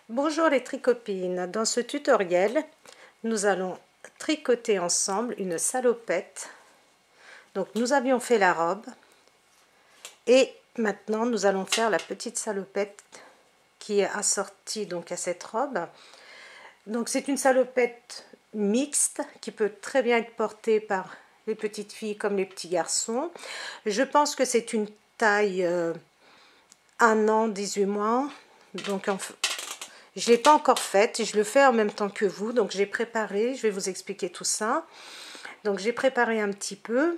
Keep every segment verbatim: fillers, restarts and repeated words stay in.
Bonjour les tricopines, dans ce tutoriel nous allons tricoter ensemble une salopette. Donc nous avions fait la robe et maintenant nous allons faire la petite salopette qui est assortie donc à cette robe. Donc c'est une salopette mixte qui peut très bien être portée par les petites filles comme les petits garçons. Je pense que c'est une taille euh, un an, dix-huit mois, donc en je ne l'ai pas encore faite, je le fais en même temps que vous, donc j'ai préparé, je vais vous expliquer tout ça. Donc j'ai préparé un petit peu.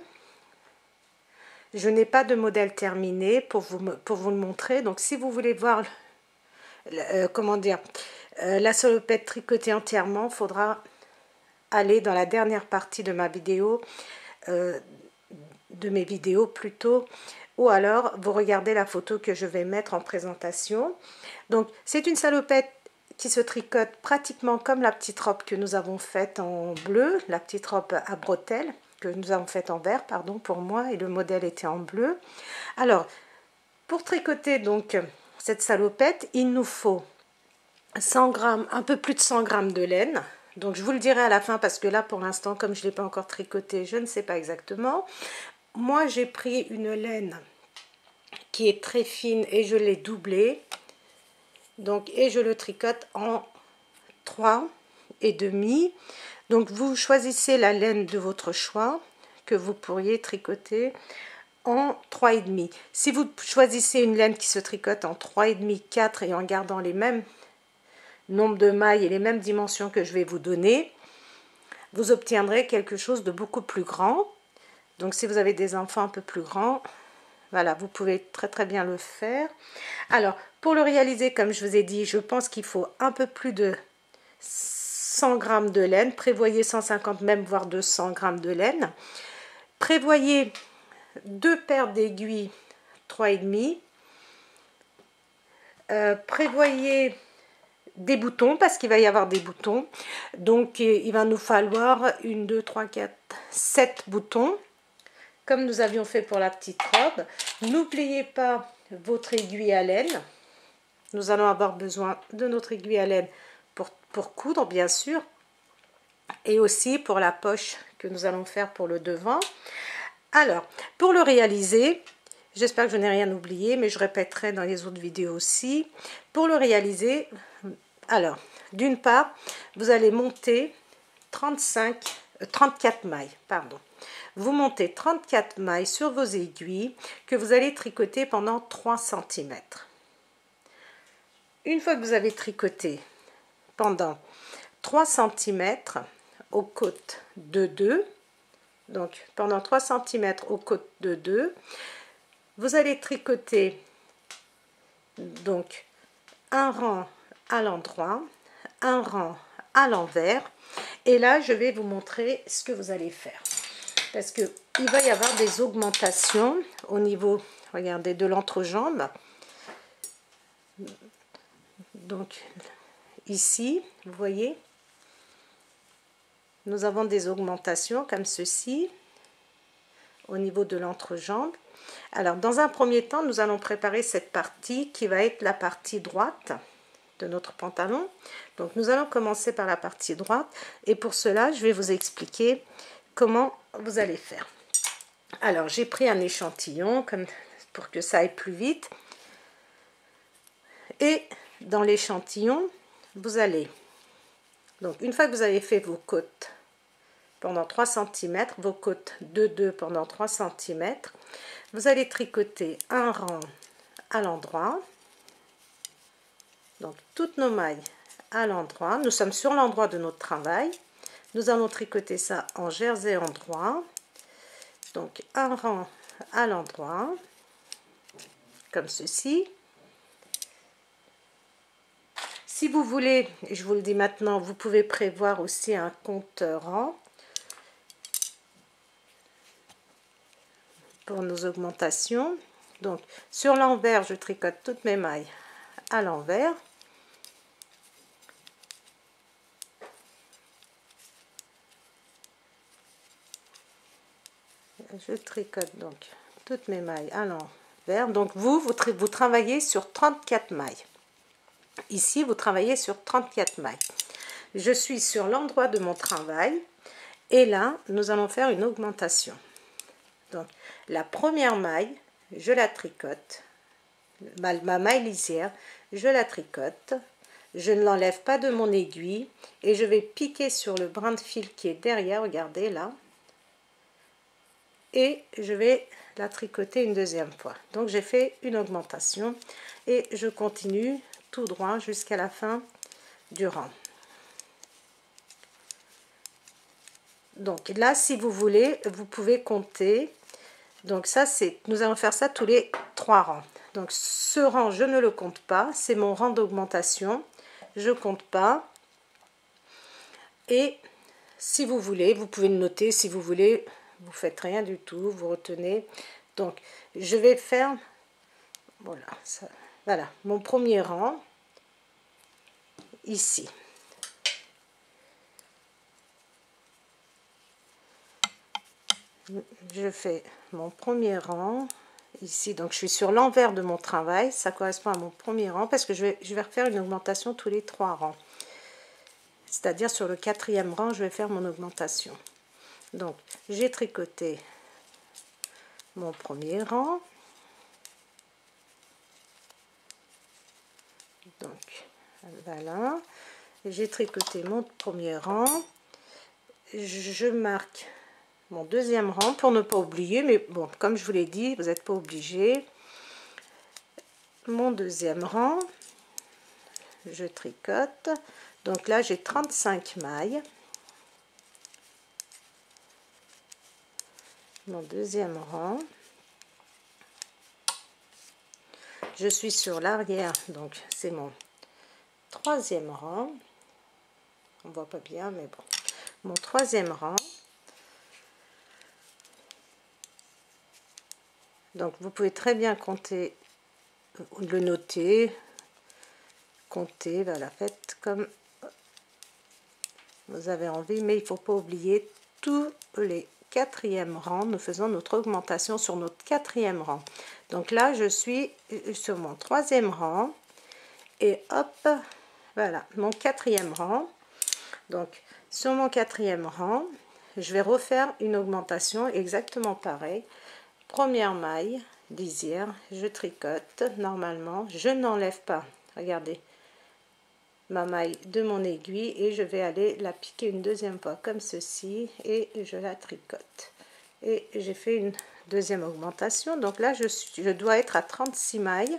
Je n'ai pas de modèle terminé pour vous, pour vous le montrer. Donc si vous voulez voir, euh, comment dire, euh, la salopette tricotée entièrement, il faudra aller dans la dernière partie de ma vidéo, euh, de mes vidéos plutôt, ou alors vous regardez la photo que je vais mettre en présentation. Donc c'est une salopette qui se tricote pratiquement comme la petite robe que nous avons faite en bleu, la petite robe à bretelles que nous avons faite en vert, pardon pour moi, et le modèle était en bleu. Alors, pour tricoter donc cette salopette, il nous faut cent grammes, un peu plus de cent grammes de laine. Donc je vous le dirai à la fin parce que là pour l'instant, comme je ne l'ai pas encore tricoté, je ne sais pas exactement. Moi j'ai pris une laine qui est très fine et je l'ai doublée. Donc, et je le tricote en trois et demi. Donc vous choisissez la laine de votre choix que vous pourriez tricoter en trois et demi. Si vous choisissez une laine qui se tricote en trois et demi, quatre et en gardant les mêmes nombres de mailles et les mêmes dimensions que je vais vous donner, vous obtiendrez quelque chose de beaucoup plus grand. Donc si vous avez des enfants un peu plus grands, voilà, vous pouvez très très bien le faire. Alors, pour le réaliser, comme je vous ai dit, je pense qu'il faut un peu plus de cent grammes de laine. Prévoyez cent cinquante, même voire deux cents grammes de laine. Prévoyez deux paires d'aiguilles trois et demi. Euh, prévoyez des boutons parce qu'il va y avoir des boutons. Donc, il va nous falloir une, deux, trois, quatre, sept boutons. Comme nous avions fait pour la petite robe. N'oubliez pas votre aiguille à laine. Nous allons avoir besoin de notre aiguille à laine pour, pour coudre, bien sûr. Et aussi pour la poche que nous allons faire pour le devant. Alors, pour le réaliser, j'espère que je n'ai rien oublié, mais je répéterai dans les autres vidéos aussi. Pour le réaliser, alors, d'une part, vous allez monter trente-cinq, trente-quatre mailles, pardon. Vous montez trente-quatre mailles sur vos aiguilles que vous allez tricoter pendant trois centimètres. Une fois que vous avez tricoté pendant trois centimètres aux côtes de deux, donc pendant trois centimètres aux côtes de deux, vous allez tricoter donc un rang à l'endroit, un rang à l'envers, et là je vais vous montrer ce que vous allez faire. Parce qu'il va y avoir des augmentations au niveau, regardez, de l'entrejambe. Donc, ici, vous voyez, nous avons des augmentations comme ceci, au niveau de l'entrejambe. Alors, dans un premier temps, nous allons préparer cette partie qui va être la partie droite de notre pantalon. Donc, nous allons commencer par la partie droite. Et pour cela, je vais vous expliquer comment vous allez faire. Alors j'ai pris un échantillon comme pour que ça aille plus vite, et dans l'échantillon vous allez, donc une fois que vous avez fait vos côtes pendant trois centimètres, vos côtes de deux pendant trois centimètres, vous allez tricoter un rang à l'endroit, donc toutes nos mailles à l'endroit. Nous sommes sur l'endroit de notre travail. Nous allons tricoter ça en jersey endroit. Donc un rang à l'endroit, comme ceci. Si vous voulez, je vous le dis maintenant, vous pouvez prévoir aussi un compte rang pour nos augmentations. Donc sur l'envers, je tricote toutes mes mailles à l'envers. Je tricote donc toutes mes mailles à l'envers. Donc vous, vous, tra vous travaillez sur trente-quatre mailles. Ici, vous travaillez sur trente-quatre mailles. Je suis sur l'endroit de mon travail et là, nous allons faire une augmentation. Donc, la première maille, je la tricote, ma, ma maille lisière, je la tricote, je ne l'enlève pas de mon aiguille et je vais piquer sur le brin de fil qui est derrière, regardez là, et je vais la tricoter une deuxième fois. Donc, j'ai fait une augmentation et je continue tout droit jusqu'à la fin du rang. Donc là, si vous voulez, vous pouvez compter. Donc ça, c'est, nous allons faire ça tous les trois rangs. Donc ce rang, je ne le compte pas, c'est mon rang d'augmentation. Je compte pas. Et si vous voulez, vous pouvez le noter. Si vous voulez, vous faites rien du tout, vous retenez. Donc je vais faire, voilà, ça, voilà, mon premier rang ici. Je fais mon premier rang ici, donc je suis sur l'envers de mon travail, ça correspond à mon premier rang parce que je vais, je vais refaire une augmentation tous les trois rangs, c'est à dire sur le quatrième rang je vais faire mon augmentation. Donc j'ai tricoté mon premier rang, donc voilà, j'ai tricoté mon premier rang, je marque mon deuxième rang pour ne pas oublier, mais bon, comme je vous l'ai dit, vous n'êtes pas obligé. Mon deuxième rang, je tricote, donc là j'ai trente-cinq mailles. Mon deuxième rang, je suis sur l'arrière, donc c'est mon troisième rang, on voit pas bien mais bon, mon troisième rang. Donc vous pouvez très bien compter, le noter, compter, voilà, faites comme vous avez envie, mais il ne faut pas oublier tous les quatrièmes rangs, nous faisons notre augmentation sur notre quatrième rang. Donc là je suis sur mon troisième rang et hop, voilà mon quatrième rang. Donc sur mon quatrième rang, je vais refaire une augmentation exactement pareil. Première maille lisière, je tricote normalement, je n'enlève pas, regardez, ma maille de mon aiguille et je vais aller la piquer une deuxième fois comme ceci et je la tricote. Et j'ai fait une deuxième augmentation, donc là je, suis, je dois être à trente-six mailles.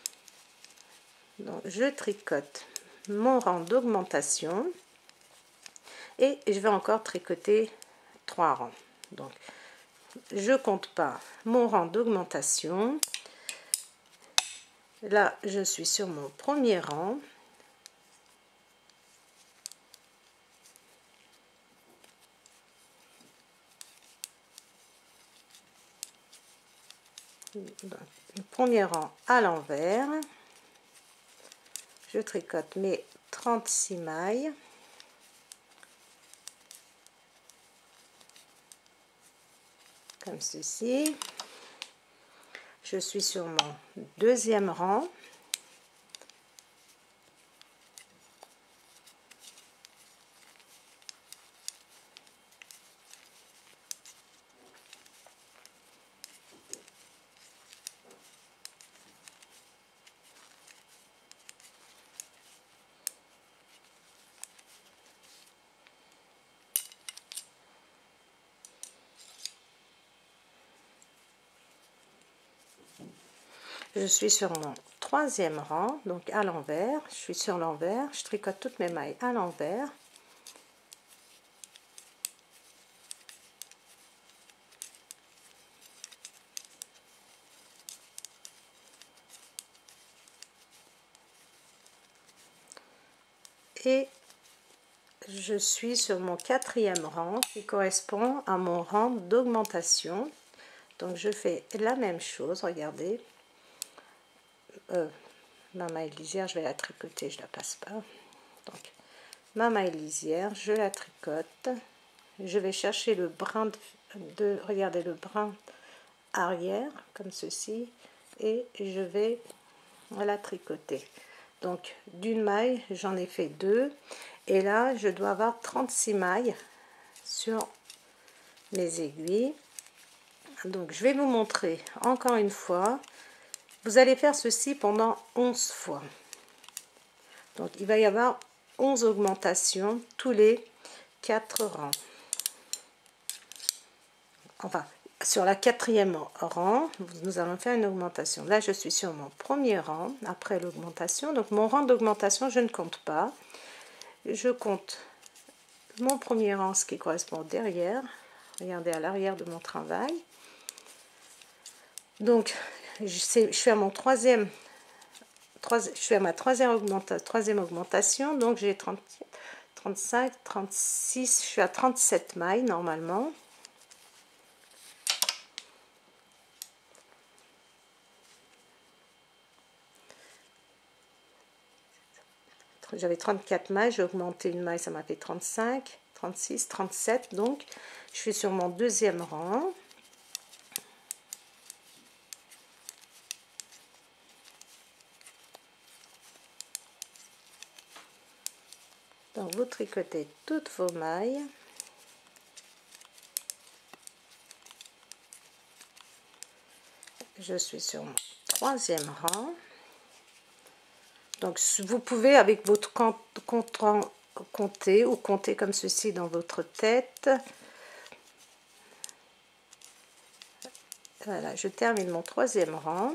Donc je tricote mon rang d'augmentation et je vais encore tricoter trois rangs. Donc je compte pas mon rang d'augmentation. Là je suis sur mon premier rang. Donc, le premier rang à l'envers, je tricote mes trente-six mailles. Comme ceci. Je suis sur mon deuxième rang. Je suis sur mon troisième rang, donc à l'envers, je suis sur l'envers, je tricote toutes mes mailles à l'envers. Et je suis sur mon quatrième rang qui correspond à mon rang d'augmentation. Donc je fais la même chose, regardez. Euh, ma maille lisière, je vais la tricoter, je la passe pas. Donc ma maille lisière, je la tricote. Je vais chercher le brin de, de regardez le brin arrière comme ceci et je vais la tricoter. Donc d'une maille j'en ai fait deux, et là je dois avoir trente-six mailles sur mes aiguilles. Donc je vais vous montrer encore une fois. Vous allez faire ceci pendant onze fois. Donc il va y avoir onze augmentations tous les quatre rangs. Enfin, sur la quatrième rang, nous allons faire une augmentation. Là, je suis sur mon premier rang après l'augmentation. Donc, mon rang d'augmentation, je ne compte pas. Je compte mon premier rang, ce qui correspond derrière. Regardez à l'arrière de mon travail. Donc, je, sais, je suis à mon troisième, trois, je suis à ma troisième, augmenta, troisième augmentation. Donc, j'ai trente, trente-cinq, trente-six, je suis à trente-sept mailles normalement. J'avais trente-quatre mailles, j'ai augmenté une maille, ça m'a fait trente-cinq, trente-six, trente-sept. Donc, je suis sur mon deuxième rang. Donc, vous tricotez toutes vos mailles. Je suis sur mon troisième rang. Donc, vous pouvez, avec votre compte, compte, compter ou compter comme ceci dans votre tête. Voilà, je termine mon troisième rang.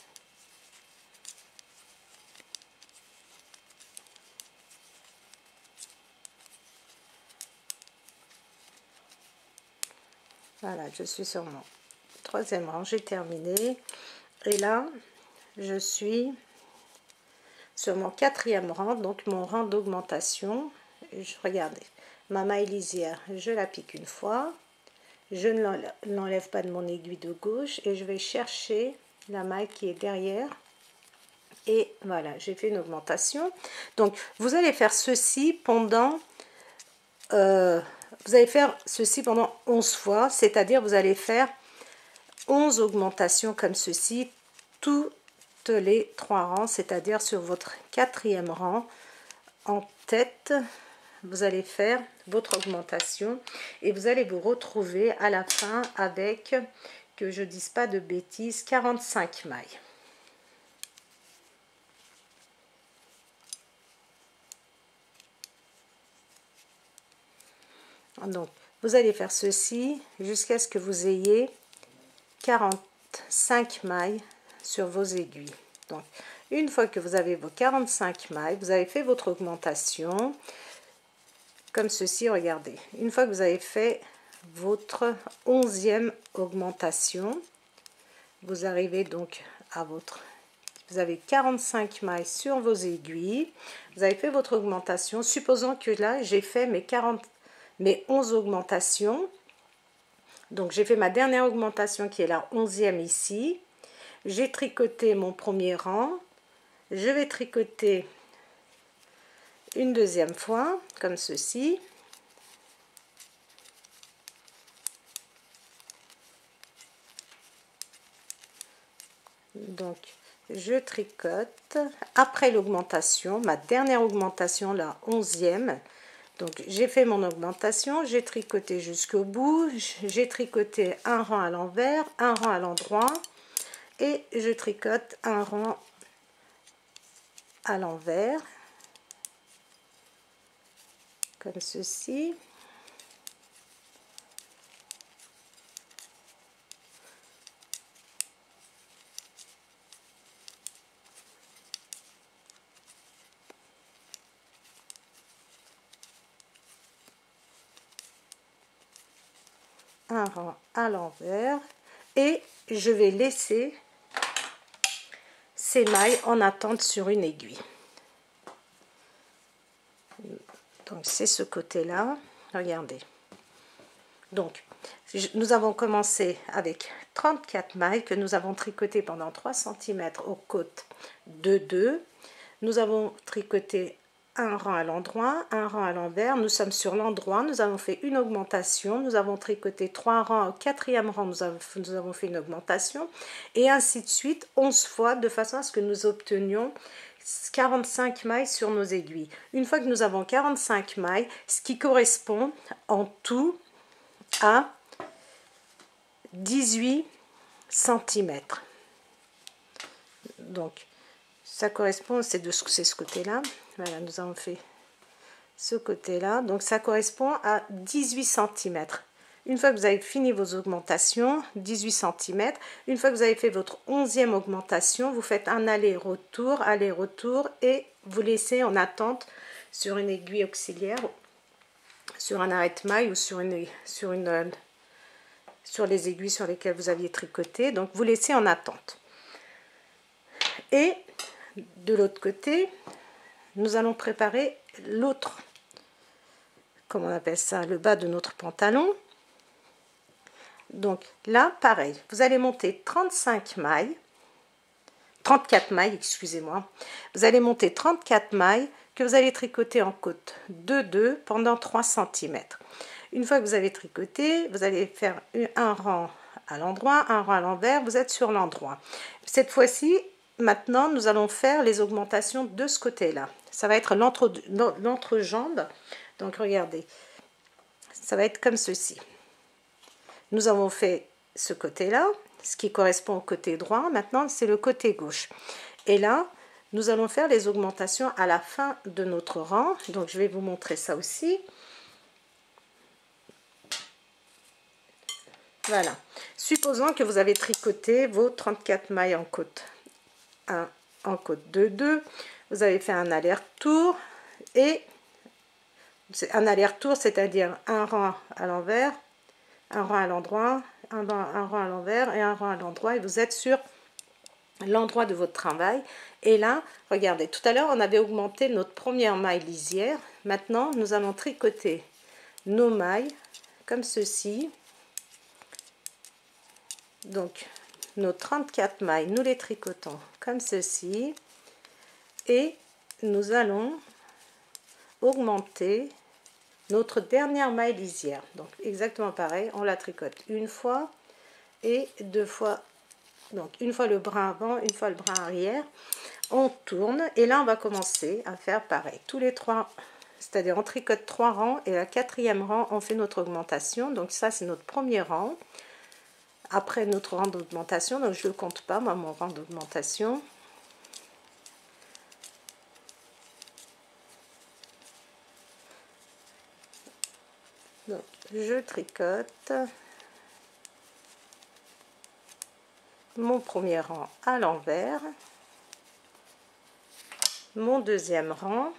Voilà, je suis sur mon troisième rang, j'ai terminé. Et là, je suis sur mon quatrième rang, donc mon rang d'augmentation. Regardez, ma maille lisière, je la pique une fois, je ne l'enlève pas de mon aiguille de gauche et je vais chercher la maille qui est derrière. Et voilà, j'ai fait une augmentation. Donc, vous allez faire ceci pendant... Euh, vous allez faire ceci pendant onze fois, c'est-à-dire vous allez faire onze augmentations comme ceci, toutes les trois rangs, c'est-à-dire sur votre quatrième rang en tête, vous allez faire votre augmentation et vous allez vous retrouver à la fin avec, que je dise pas de bêtises, quarante-cinq mailles. Donc, vous allez faire ceci jusqu'à ce que vous ayez quarante-cinq mailles sur vos aiguilles. Donc, une fois que vous avez vos quarante-cinq mailles, vous avez fait votre augmentation comme ceci, regardez. Une fois que vous avez fait votre onzième augmentation, vous arrivez donc à votre... Vous avez quarante-cinq mailles sur vos aiguilles, vous avez fait votre augmentation. Supposons que là, j'ai fait mes quarante, mes onze augmentations. Donc, j'ai fait ma dernière augmentation qui est la onzième ici. J'ai tricoté mon premier rang. Je vais tricoter une deuxième fois, comme ceci. Donc, je tricote après l'augmentation, ma dernière augmentation, la onzième. Donc, j'ai fait mon augmentation, j'ai tricoté jusqu'au bout, j'ai tricoté un rang à l'envers, un rang à l'endroit, et je tricote un rang à l'envers, comme ceci. Un rang à l'envers et je vais laisser ces mailles en attente sur une aiguille. Donc c'est ce côté là, regardez. Donc nous avons commencé avec trente-quatre mailles que nous avons tricotées pendant trois centimètres aux côtes de deux. Nous avons tricoté un rang à l'endroit, un rang à l'envers. Nous sommes sur l'endroit, nous avons fait une augmentation, nous avons tricoté trois rangs, au quatrième rang nous avons, nous avons fait une augmentation, et ainsi de suite, onze fois, de façon à ce que nous obtenions quarante-cinq mailles sur nos aiguilles. Une fois que nous avons quarante-cinq mailles, ce qui correspond en tout à dix-huit centimètres. Donc ça correspond, c'est de c'est ce côté-là. Voilà, nous avons fait ce côté-là. Donc ça correspond à dix-huit centimètres. Une fois que vous avez fini vos augmentations, dix-huit centimètres, une fois que vous avez fait votre onzième augmentation, vous faites un aller-retour, aller-retour et vous laissez en attente sur une aiguille auxiliaire, sur un arrête-maille ou sur une, sur une, sur les aiguilles sur lesquelles vous aviez tricoté. Donc vous laissez en attente. Et de l'autre côté, nous allons préparer l'autre, comment on appelle ça, le bas de notre pantalon. Donc là, pareil, vous allez monter trente-cinq mailles, trente-quatre mailles, excusez-moi. Vous allez monter trente-quatre mailles que vous allez tricoter en côte deux deux pendant trois centimètres. Une fois que vous avez tricoté, vous allez faire un rang à l'endroit, un rang à l'envers, vous êtes sur l'endroit. Cette fois-ci, maintenant, nous allons faire les augmentations de ce côté-là. Ça va être l'entrejambe. Donc regardez, ça va être comme ceci. Nous avons fait ce côté-là, ce qui correspond au côté droit. Maintenant, c'est le côté gauche. Et là, nous allons faire les augmentations à la fin de notre rang. Donc, je vais vous montrer ça aussi. Voilà. Supposons que vous avez tricoté vos trente-quatre mailles en côte un, en côte deux deux. Vous avez fait un aller-retour et un aller-retour, c'est-à-dire un rang à l'envers, un rang à l'endroit, un, un rang à l'envers et un rang à l'endroit, et vous êtes sur l'endroit de votre travail. Et là, regardez, tout à l'heure on avait augmenté notre première maille lisière. Maintenant nous allons tricoter nos mailles comme ceci. Donc nos trente-quatre mailles, nous les tricotons comme ceci et nous allons augmenter notre dernière maille lisière. Donc exactement pareil, on la tricote une fois et deux fois, donc une fois le bras avant, une fois le bras arrière, on tourne et là on va commencer à faire pareil tous les trois, c'est-à-dire on tricote trois rangs et la quatrième rang on fait notre augmentation. Donc ça c'est notre premier rang. Après notre rang d'augmentation, donc je ne compte pas moi mon rang d'augmentation. Donc, je tricote mon premier rang à l'envers, mon deuxième rang,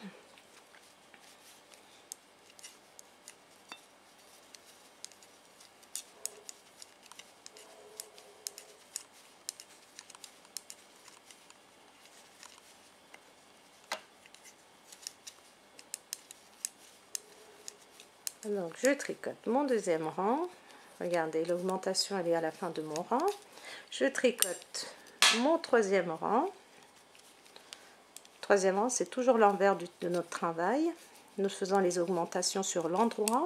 donc je tricote mon deuxième rang. Regardez, l'augmentation elle est à la fin de mon rang. Je tricote mon troisième rang. Troisième rang, c'est toujours l'envers de notre travail. Nous faisons les augmentations sur l'endroit.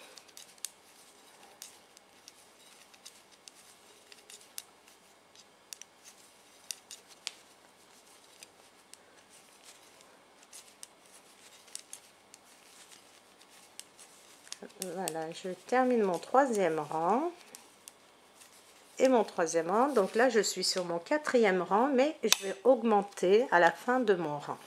Voilà, je termine mon troisième rang et mon troisième rang. Donc là, je suis sur mon quatrième rang, mais je vais augmenter à la fin de mon rang.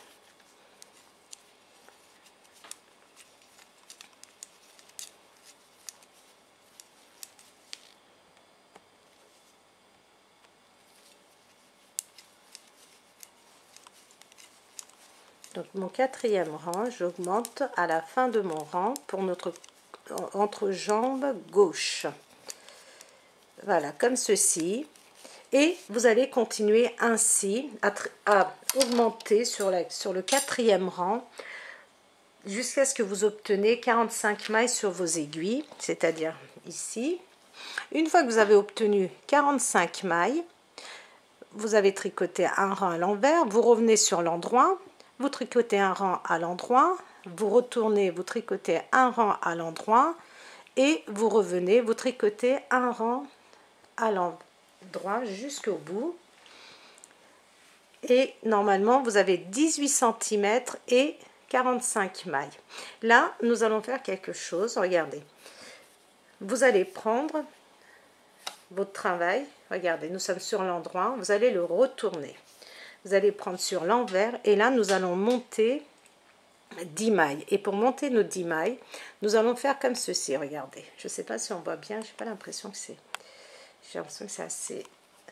Donc mon quatrième rang, j'augmente à la fin de mon rang pour notre entrejambe gauche. Voilà, comme ceci. Et vous allez continuer ainsi à, à augmenter sur, la, sur le quatrième rang jusqu'à ce que vous obtenez quarante-cinq mailles sur vos aiguilles, c'est-à-dire ici. Une fois que vous avez obtenu quarante-cinq mailles, vous avez tricoté un rang à l'envers, vous revenez sur l'endroit, vous tricotez un rang à l'endroit, vous retournez, vous tricotez un rang à l'endroit et vous revenez, vous tricotez un rang à l'endroit jusqu'au bout. et normalement vous avez dix-huit centimètres et quarante-cinq mailles. Là nous allons faire quelque chose, regardez, vous allez prendre votre travail, regardez, nous sommes sur l'endroit, vous allez le retourner, vous allez prendre sur l'envers et là nous allons monter dix mailles. Et pour monter nos dix mailles, nous allons faire comme ceci, regardez, je ne sais pas si on voit bien, j'ai pas l'impression que c'est, j'ai l'impression que c'est assez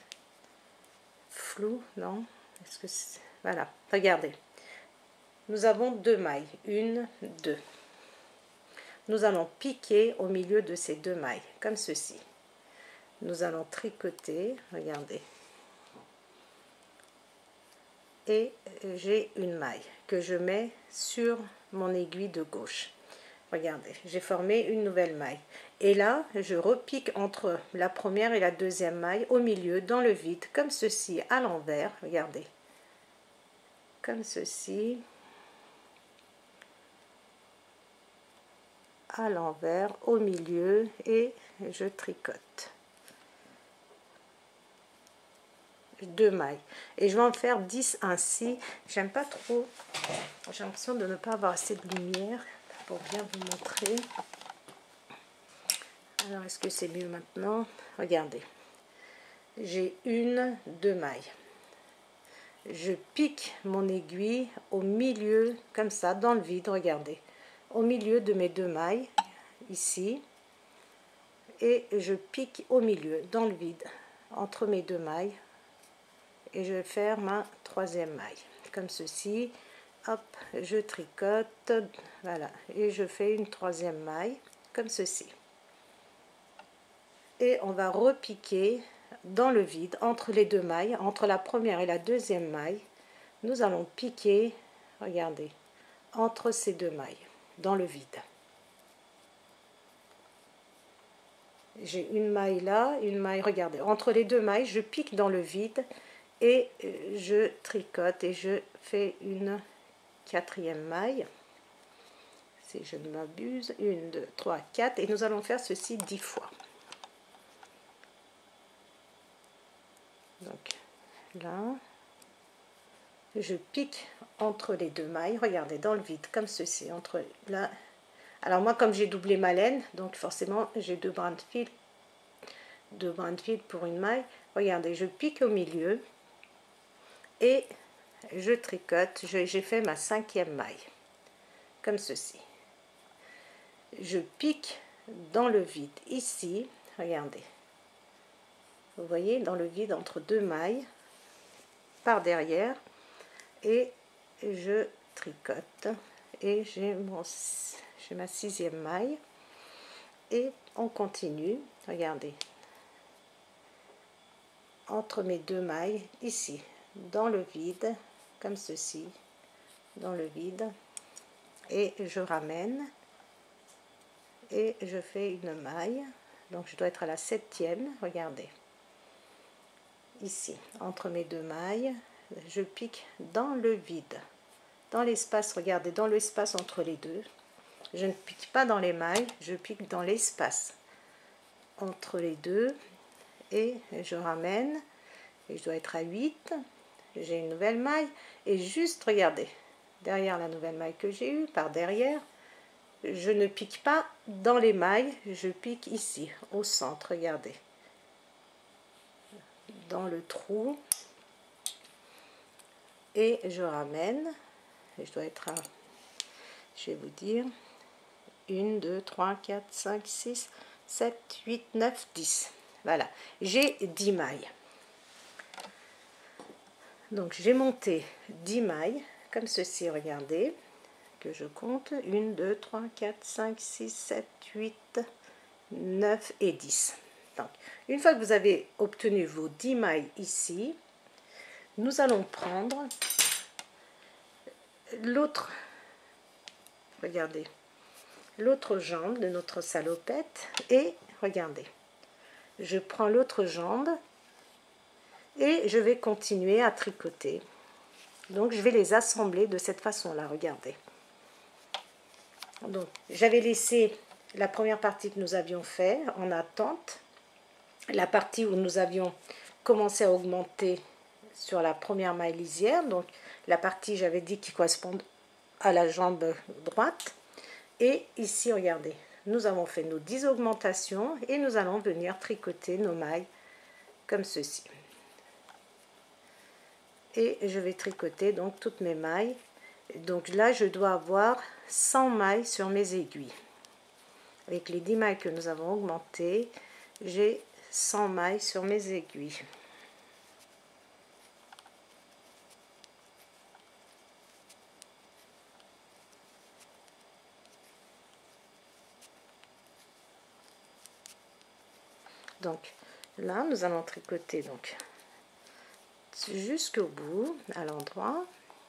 flou, non? Est-ce que c'est... Voilà, regardez, nous avons deux mailles, une, deux, nous allons piquer au milieu de ces deux mailles, comme ceci. Nous allons tricoter, regardez, et j'ai une maille que je mets sur mon aiguille de gauche. Regardez, j'ai formé une nouvelle maille. Et là, je repique entre la première et la deuxième maille au milieu, dans le vide, comme ceci, à l'envers, regardez, comme ceci, à l'envers, au milieu, et je tricote. Deux mailles et je vais en faire dix ainsi. J'aime pas trop, j'ai l'impression de ne pas avoir assez de lumière pour bien vous montrer. Alors est-ce que c'est mieux maintenant? Regardez, j'ai une, deux mailles, je pique mon aiguille au milieu comme ça dans le vide, regardez, au milieu de mes deux mailles ici, et je pique au milieu dans le vide entre mes deux mailles. Et je vais faire ma troisième maille comme ceci, hop, je tricote, voilà, et je fais une troisième maille comme ceci, et on va repiquer dans le vide entre les deux mailles, entre la première et la deuxième maille, nous allons piquer, regardez, entre ces deux mailles dans le vide. J'ai une maille là, une maille, regardez, entre les deux mailles je pique dans le vide et je tricote et je fais une quatrième maille, si je ne m'abuse, une, deux, trois, quatre, et nous allons faire ceci dix fois. Donc là, je pique entre les deux mailles, regardez, dans le vide, comme ceci, entre là. Alors moi, comme j'ai doublé ma laine, donc forcément j'ai deux brins de fil, deux brins de fil pour une maille, regardez, je pique au milieu, et je tricote, j'ai fait ma cinquième maille, comme ceci. Je pique dans le vide ici, regardez. Vous voyez, dans le vide entre deux mailles, par derrière, et je tricote. Et j'ai mon, j'ai ma sixième maille, et on continue, regardez, entre mes deux mailles, ici, dans le vide, comme ceci, dans le vide, et je ramène et je fais une maille, donc je dois être à la septième, regardez, ici, entre mes deux mailles, je pique dans le vide, dans l'espace, regardez, dans l'espace entre les deux, je ne pique pas dans les mailles, je pique dans l'espace entre les deux, et je ramène, et je dois être à huit, j'ai une nouvelle maille, et juste, regardez, derrière la nouvelle maille que j'ai eue, par derrière, je ne pique pas dans les mailles, je pique ici, au centre, regardez, dans le trou, et je ramène, et je dois être à, je vais vous dire, un, deux, trois, quatre, cinq, six, sept, huit, neuf, dix, voilà, j'ai dix mailles. Donc j'ai monté dix mailles, comme ceci, regardez, que je compte, un, deux, trois, quatre, cinq, six, sept, huit, neuf et dix. Donc, une fois que vous avez obtenu vos dix mailles ici, nous allons prendre l'autre, regardez, l'autre jambe de notre salopette, et regardez, je prends l'autre jambe, et je vais continuer à tricoter. Donc je vais les assembler de cette façon là, regardez. Donc j'avais laissé la première partie que nous avions fait en attente, la partie où nous avions commencé à augmenter sur la première maille lisière, donc la partie j'avais dit qui correspond à la jambe droite. Et ici regardez, nous avons fait nos dix augmentations et nous allons venir tricoter nos mailles comme ceci. Et je vais tricoter donc toutes mes mailles. Donc là je dois avoir cent mailles sur mes aiguilles. Avec les dix mailles que nous avons augmentées, j'ai cent mailles sur mes aiguilles. Donc là nous allons tricoter donc jusqu'au bout à l'endroit.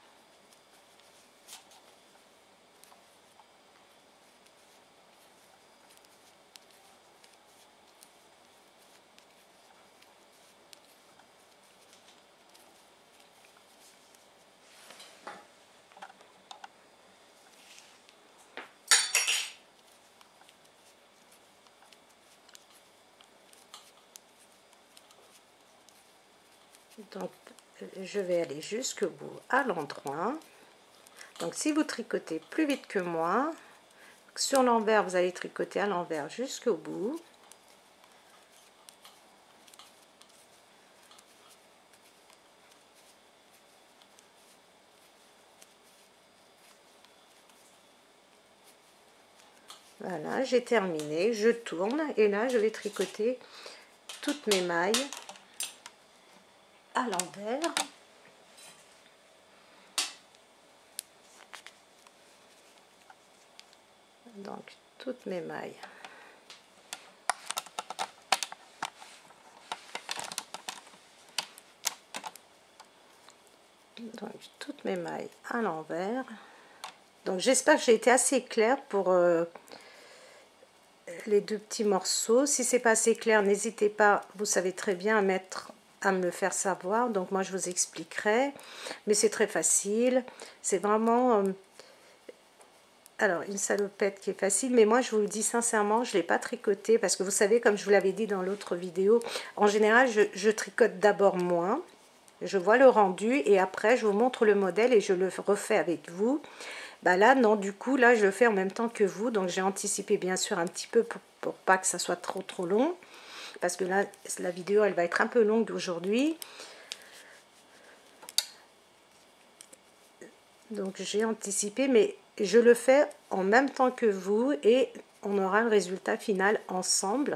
Donc je vais aller jusqu'au bout à l'endroit. Donc si vous tricotez plus vite que moi, sur l'envers vous allez tricoter à l'envers jusqu'au bout. Voilà, j'ai terminé, je tourne et là je vais tricoter toutes mes mailles à l'envers. Donc toutes mes mailles. Donc toutes mes mailles à l'envers. Donc j'espère que j'ai été assez claire pour euh, les deux petits morceaux. Si c'est pas assez clair, n'hésitez pas, vous savez très bien à mettre à me le faire savoir. Donc moi je vous expliquerai, mais c'est très facile. C'est vraiment euh, alors une salopette qui est facile, mais moi je vous le dis sincèrement, je l'ai pas tricoté parce que vous savez, comme je vous l'avais dit dans l'autre vidéo, en général je, je tricote d'abord moi, je vois le rendu et après je vous montre le modèle et je le refais avec vous. Bah là non, du coup là je le fais en même temps que vous, donc j'ai anticipé bien sûr un petit peu pour, pour pas que ça soit trop trop long, parce que là la vidéo elle va être un peu longue aujourd'hui. Donc j'ai anticipé, mais je le fais en même temps que vous et on aura le résultat final ensemble.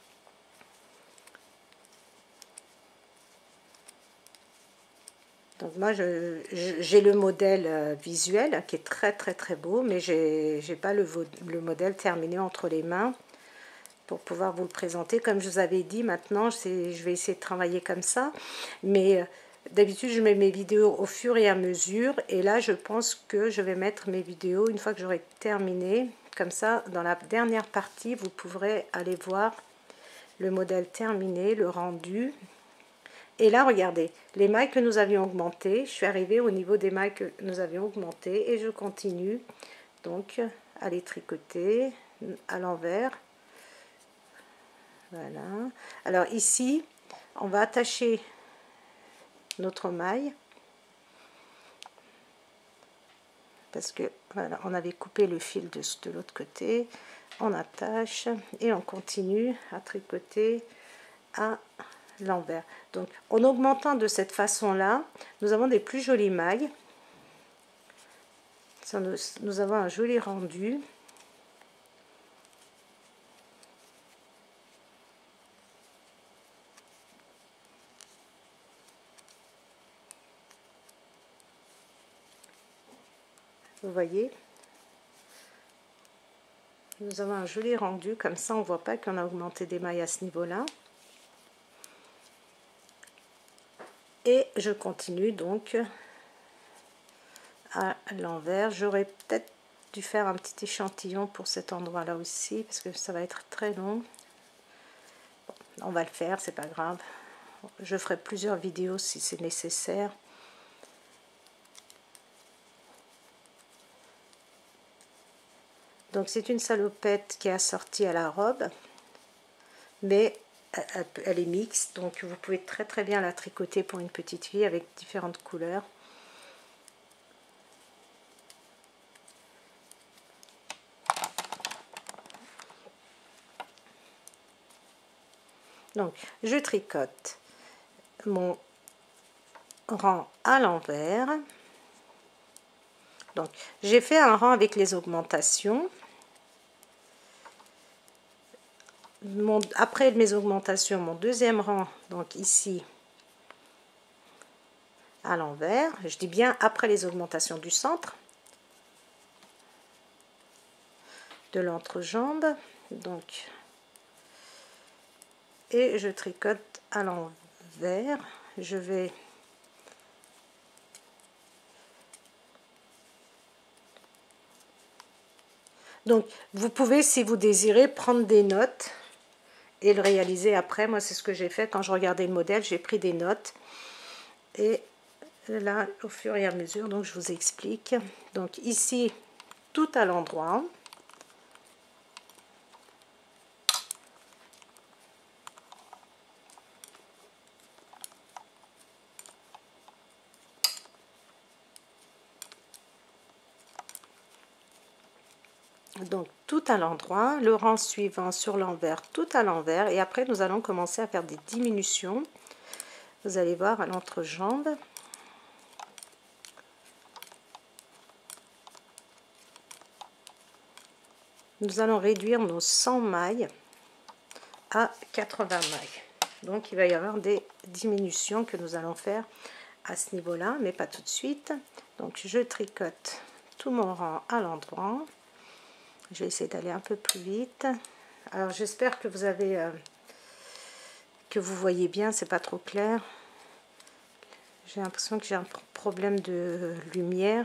Donc moi j'ai le modèle visuel qui est très très très beau, mais j'ai j'ai pas le, le modèle terminé entre les mains pour pouvoir vous le présenter. Comme je vous avais dit, maintenant je vais essayer de travailler comme ça, mais d'habitude je mets mes vidéos au fur et à mesure et là je pense que je vais mettre mes vidéos une fois que j'aurai terminé. Comme ça dans la dernière partie vous pourrez aller voir le modèle terminé, le rendu. Et là regardez, les mailles que nous avions augmentées, je suis arrivée au niveau des mailles que nous avions augmentées et je continue donc à les tricoter à l'envers. Voilà. Alors ici on va attacher notre maille parce que voilà, on avait coupé le fil de, de l'autre côté. On attache et on continue à tricoter à l'envers. Donc en augmentant de cette façon là, nous avons des plus jolies mailles. Ça, nous, nous avons un joli rendu. Vous voyez, nous avons un joli rendu, comme ça on voit pas qu'on a augmenté des mailles à ce niveau là. Et je continue donc à l'envers. J'aurais peut-être dû faire un petit échantillon pour cet endroit là aussi parce que ça va être très long. Bon, on va le faire, c'est pas grave, je ferai plusieurs vidéos si c'est nécessaire. Donc c'est une salopette qui est assortie à la robe, mais elle, elle est mixte, donc vous pouvez très très bien la tricoter pour une petite fille avec différentes couleurs. Donc je tricote mon rang à l'envers. Donc j'ai fait un rang avec les augmentations. Mon, après mes augmentations, mon deuxième rang, donc ici à l'envers, je dis bien après les augmentations du centre de l'entrejambe, donc et je tricote à l'envers. Je vais donc vous pouvez, si vous désirez, prendre des notes et le réaliser après. Moi c'est ce que j'ai fait quand je regardais le modèle, j'ai pris des notes et là au fur et à mesure, donc je vous explique. Donc ici tout à l'endroit, donc tout à l'endroit, le rang suivant sur l'envers, tout à l'envers, et après nous allons commencer à faire des diminutions. Vous allez voir à l'entrejambe. Nous allons réduire nos cent mailles à quatre-vingts mailles. Donc il va y avoir des diminutions que nous allons faire à ce niveau-là, mais pas tout de suite. Donc je tricote tout mon rang à l'endroit. Je vais essayer d'aller un peu plus vite. Alors j'espère que vous avez euh, que vous voyez bien, c'est pas trop clair. J'ai l'impression que j'ai un problème de lumière.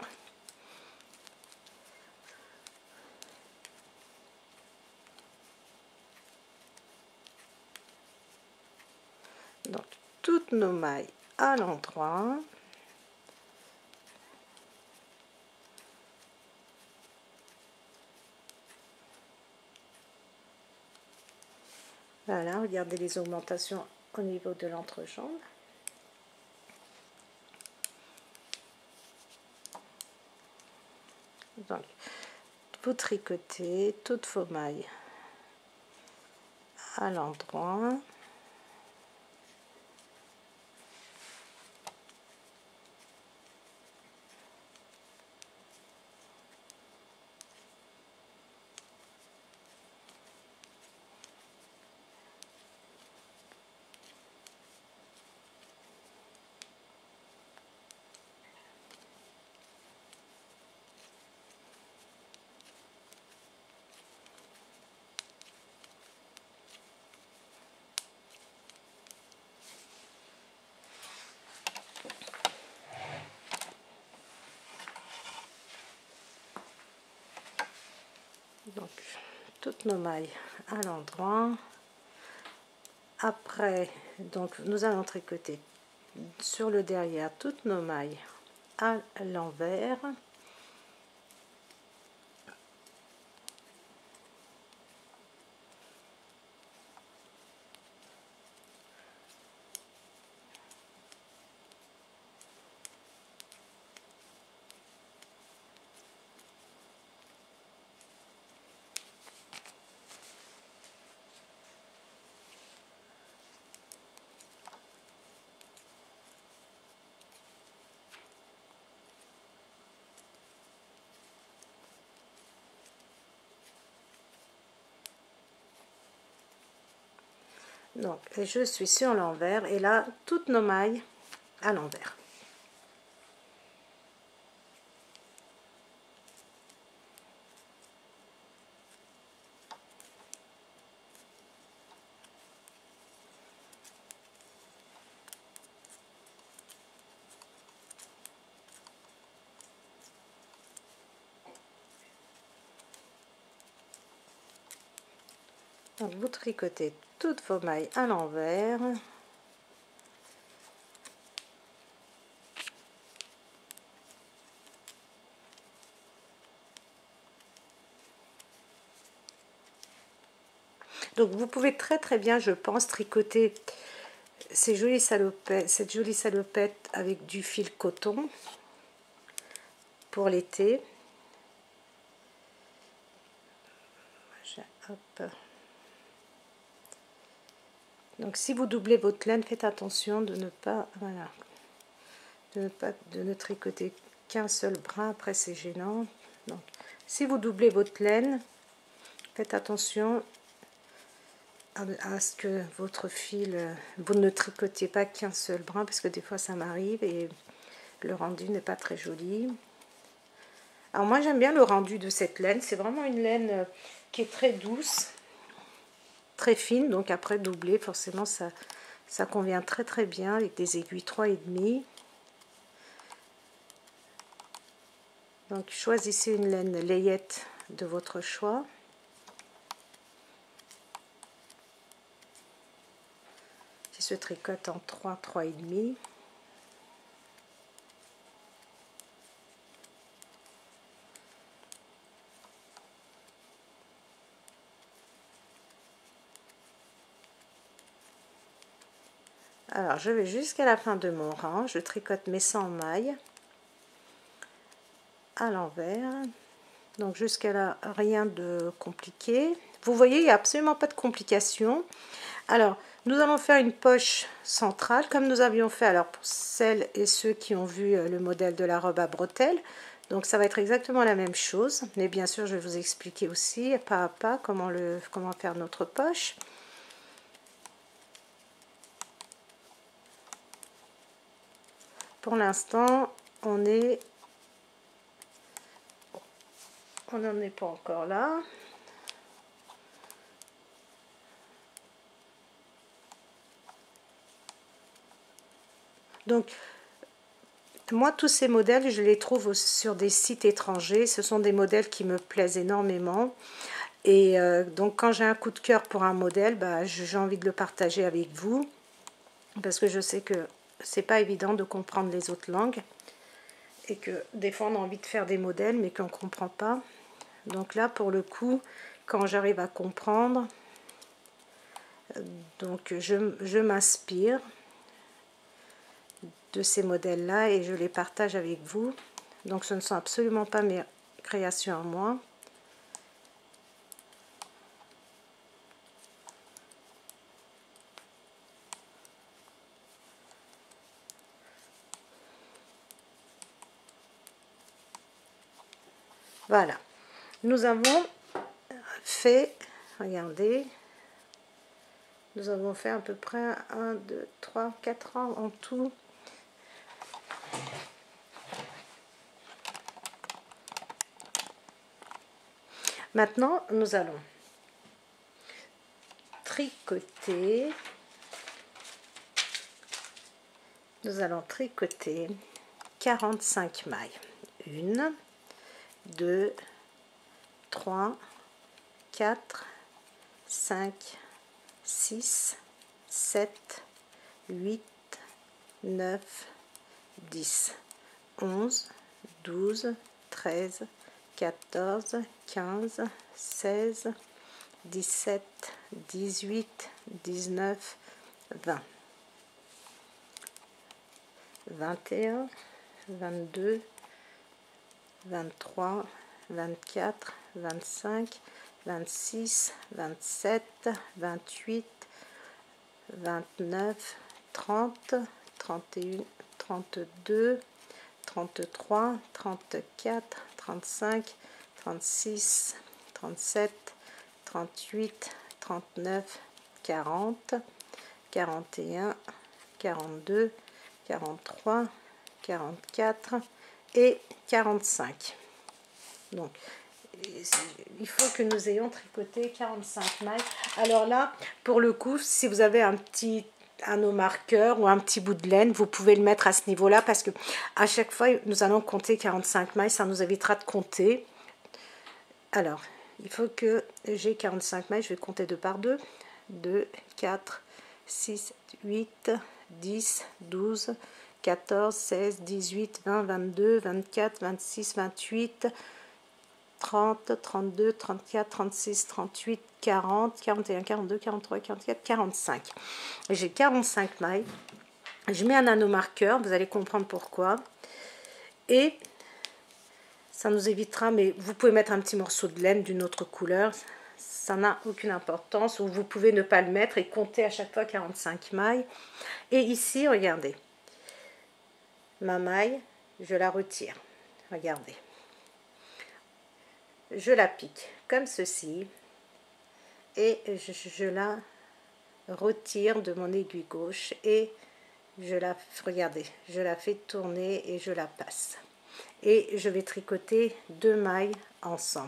Donc toutes nos mailles à l'endroit. Voilà, regardez les augmentations au niveau de l'entrejambe. Donc, vous tricotez toutes vos mailles à l'endroit. Donc toutes nos mailles à l'endroit. Après, donc nous allons tricoter sur le derrière toutes nos mailles à l'envers. Donc, et je suis sur l'envers et là, toutes nos mailles à l'envers. Donc, vous tricotez toutes vos mailles à l'envers. Donc vous pouvez très très bien, je pense, tricoter ces jolies salopettes, cette jolie salopette avec du fil coton pour l'été. Hop. Donc si vous doublez votre laine, faites attention de ne pas, voilà, de ne pas de ne tricoter qu'un seul brin, après c'est gênant. Donc si vous doublez votre laine, faites attention à, à ce que votre fil, vous ne tricotiez pas qu'un seul brin, parce que des fois ça m'arrive et le rendu n'est pas très joli. Alors moi j'aime bien le rendu de cette laine, c'est vraiment une laine qui est très douce, très fine, donc après doubler forcément ça, ça convient très très bien avec des aiguilles trois et demi. Donc choisissez une laine layette de votre choix. Qui se tricote en trois, trois et demi. Alors je vais jusqu'à la fin de mon rang, je tricote mes cent mailles à l'envers, donc jusqu'à là rien de compliqué. Vous voyez, il n'y a absolument pas de complication. Alors nous allons faire une poche centrale comme nous avions fait, alors pour celles et ceux qui ont vu le modèle de la robe à bretelles, donc ça va être exactement la même chose, mais bien sûr je vais vous expliquer aussi pas à pas comment, le, comment faire notre poche. Pour l'instant on est on n'en est pas encore là. Donc moi tous ces modèles je les trouve sur des sites étrangers, ce sont des modèles qui me plaisent énormément et euh, donc quand j'ai un coup de cœur pour un modèle, bah, j'ai envie de le partager avec vous parce que je sais que c'est pas évident de comprendre les autres langues et que des fois on a envie de faire des modèles mais qu'on comprend pas. Donc là pour le coup quand j'arrive à comprendre, donc je, je m'inspire de ces modèles là et je les partage avec vous. Donc ce ne sont absolument pas mes créations à moi. Voilà, nous avons fait, regardez, nous avons fait à peu près un, deux, trois, quatre ans en tout. Maintenant, nous allons tricoter, nous allons tricoter quarante-cinq mailles. Une, deux, trois, quatre, cinq, six, sept, huit, neuf, dix, onze, douze, treize, quatorze, quinze, seize, dix-sept, dix-huit, dix-neuf, vingt, vingt et un, vingt-deux, vingt-trois, vingt-quatre, vingt-cinq, vingt-six, vingt-sept, vingt-huit, vingt-neuf, trente, trente et un, trente-deux, trente-trois, trente-quatre, trente-cinq, trente-six, trente-sept, trente-huit, trente-neuf, quarante, quarante et un, quarante-deux, quarante-trois, quarante-quatre et quarante-cinq. Donc il faut que nous ayons tricoté quarante-cinq mailles. Alors là, pour le coup, si vous avez un petit anneau marqueur ou un petit bout de laine, vous pouvez le mettre à ce niveau-là parce que à chaque fois, nous allons compter quarante-cinq mailles. Ça nous évitera de compter. Alors, il faut que j'ai quarante-cinq mailles. Je vais compter deux par deux. deux, quatre, six, huit, dix, douze, quatorze, seize, dix-huit, vingt, vingt-deux, vingt-quatre, vingt-six, vingt-huit, trente, trente-deux, trente-quatre, trente-six, trente-huit, quarante, quarante et un, quarante-deux, quarante-trois, quarante-quatre, quarante-cinq. J'ai quarante-cinq mailles. Je mets un nanomarqueur, vous allez comprendre pourquoi. Et ça nous évitera, mais vous pouvez mettre un petit morceau de laine d'une autre couleur. Ça n'a aucune importance. Ou vous pouvez ne pas le mettre et compter à chaque fois quarante-cinq mailles. Et ici, regardez. Ma maille, je la retire. Regardez. Je la pique comme ceci. Et je, je la retire de mon aiguille gauche. Et je la, regardez, je la fais tourner et je la passe. Et je vais tricoter deux mailles ensemble.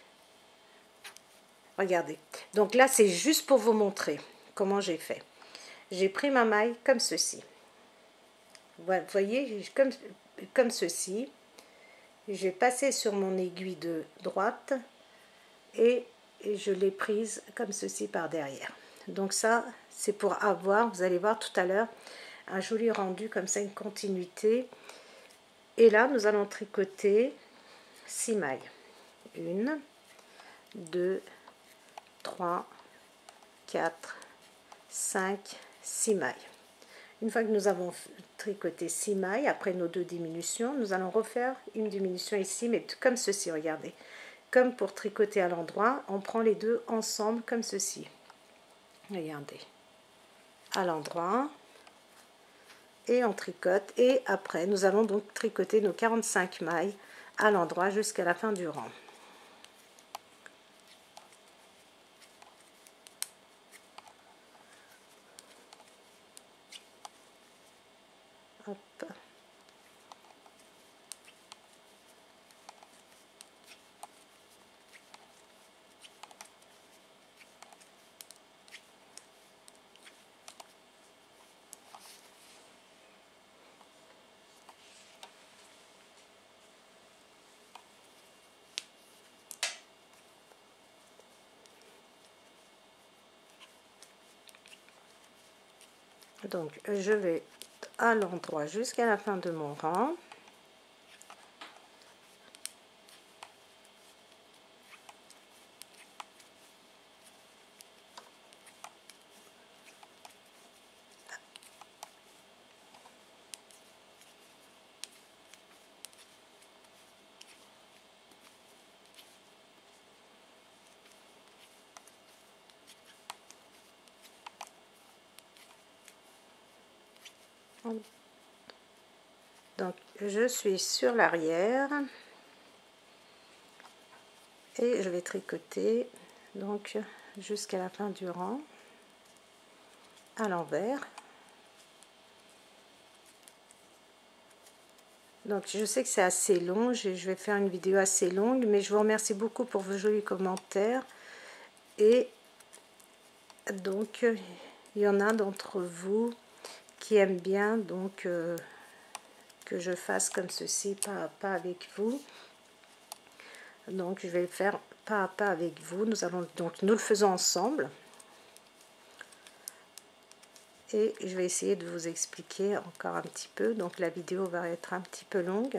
Regardez. Donc là, c'est juste pour vous montrer comment j'ai fait. J'ai pris ma maille comme ceci. Vous voyez, comme, comme ceci. J'ai passé sur mon aiguille de droite et, et je l'ai prise comme ceci par derrière. Donc ça, c'est pour avoir, vous allez voir tout à l'heure, un joli rendu comme ça, une continuité. Et là, nous allons tricoter six mailles. Une, deux, trois, quatre, cinq, six mailles. Une fois que nous avons tricoté six mailles, après nos deux diminutions, nous allons refaire une diminution ici, mais comme ceci, regardez. Comme pour tricoter à l'endroit, on prend les deux ensemble comme ceci. Regardez. À l'endroit. Et on tricote. Et après, nous allons donc tricoter nos quarante-cinq mailles à l'endroit jusqu'à la fin du rang. Hop. Donc, je vais à l'endroit jusqu'à la fin de mon rang. Donc, je suis sur l'arrière et je vais tricoter donc jusqu'à la fin du rang à l'envers. Donc, je sais que c'est assez long, je vais faire une vidéo assez longue, mais je vous remercie beaucoup pour vos jolis commentaires. Et donc, il y en a d'entre vous qui aiment bien donc euh, que je fasse comme ceci, pas à pas avec vous. Donc, je vais le faire pas à pas avec vous. Nous allons donc, nous le faisons ensemble. Et je vais essayer de vous expliquer encore un petit peu. Donc, la vidéo va être un petit peu longue.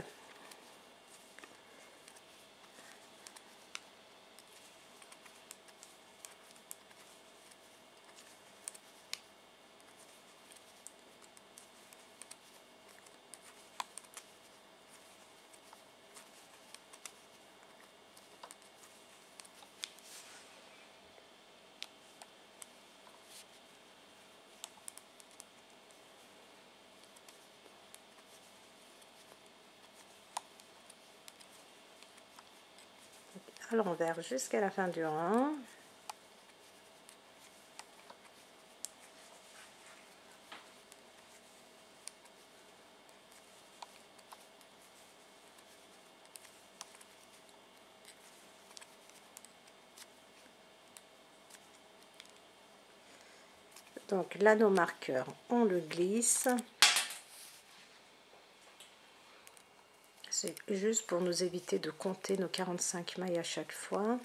À l'envers jusqu'à la fin du rang. Donc l'anneau marqueur, on le glisse. C'est juste pour nous éviter de compter nos quarante-cinq mailles à chaque fois.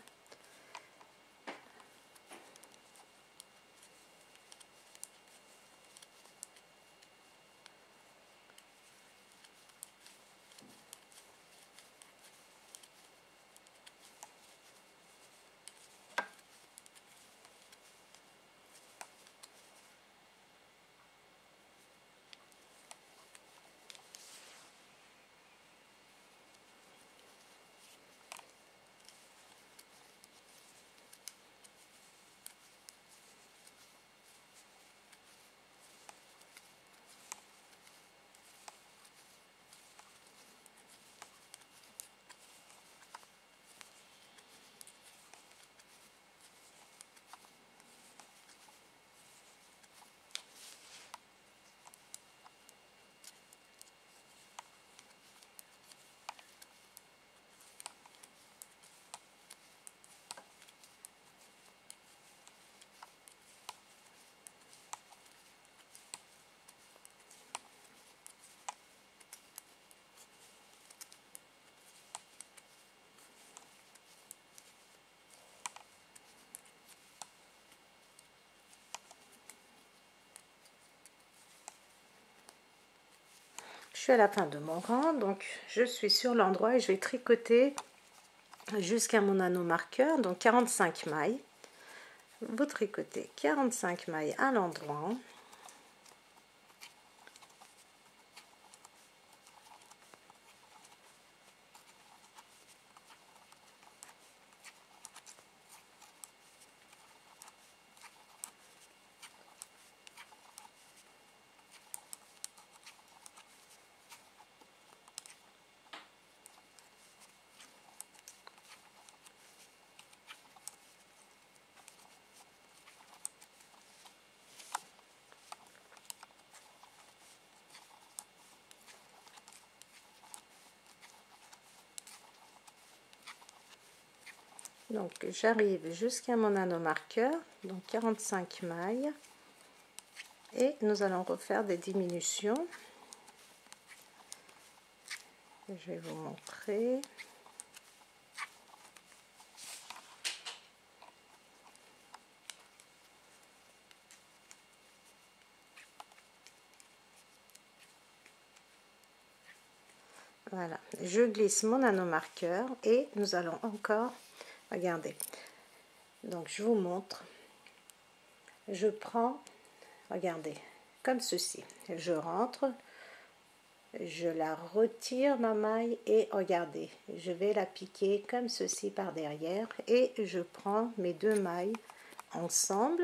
suis à la fin de mon rang, donc je suis sur l'endroit et je vais tricoter jusqu'à mon anneau marqueur, donc quarante-cinq mailles. Vous tricotez quarante-cinq mailles à l'endroit. Donc j'arrive jusqu'à mon anneau marqueur, donc quarante-cinq mailles, et nous allons refaire des diminutions. Je vais vous montrer. Voilà, je glisse mon anneau marqueur et nous allons encore, regardez, donc je vous montre, je prends, regardez, comme ceci, je rentre, je la retire ma maille et regardez, je vais la piquer comme ceci par derrière et je prends mes deux mailles ensemble,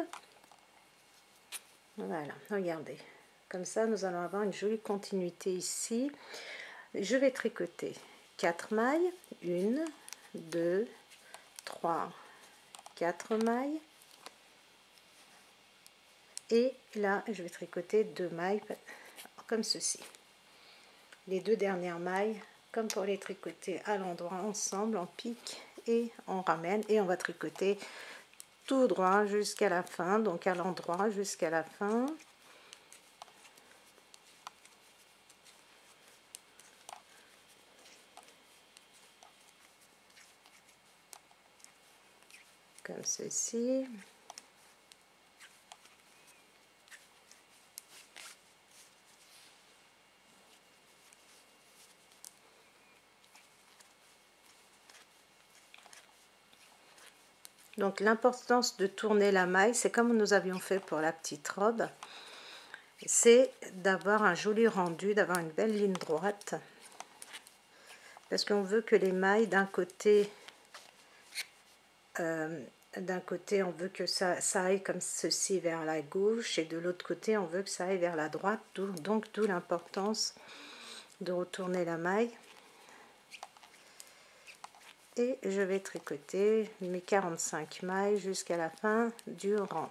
voilà, regardez, comme ça nous allons avoir une jolie continuité ici. Je vais tricoter quatre mailles, une, deux, trois, quatre mailles, et là je vais tricoter deux mailles comme ceci. Les deux dernières mailles, comme pour les tricoter à l'endroit ensemble, on pique et on ramène et on va tricoter tout droit jusqu'à la fin, donc à l'endroit jusqu'à la fin. Comme ceci. Donc l'importance de tourner la maille, c'est comme nous avions fait pour la petite robe, c'est d'avoir un joli rendu, d'avoir une belle ligne droite, parce qu'on veut que les mailles d'un côté, euh, d'un côté on veut que ça, ça aille comme ceci vers la gauche, et de l'autre côté on veut que ça aille vers la droite, donc d'où l'importance de retourner la maille. Et je vais tricoter mes quarante-cinq mailles jusqu'à la fin du rang.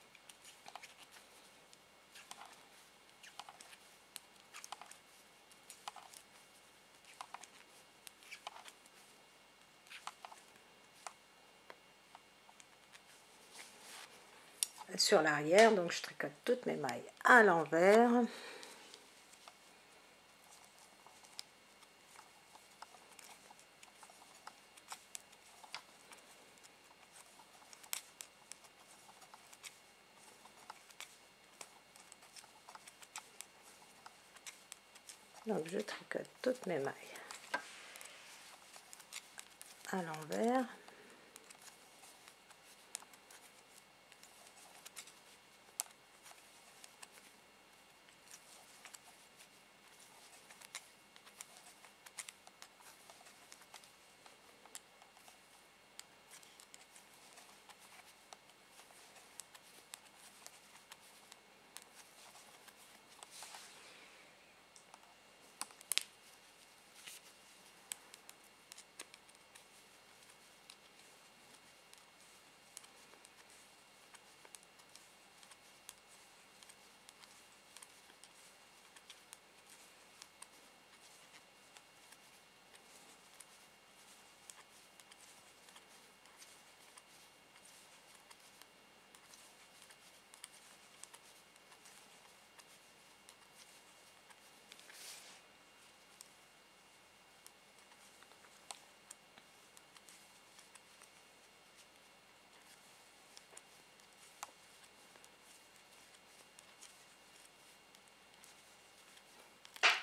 Sur l'arrière, donc je tricote toutes mes mailles à l'envers. Donc je tricote toutes mes mailles à l'envers.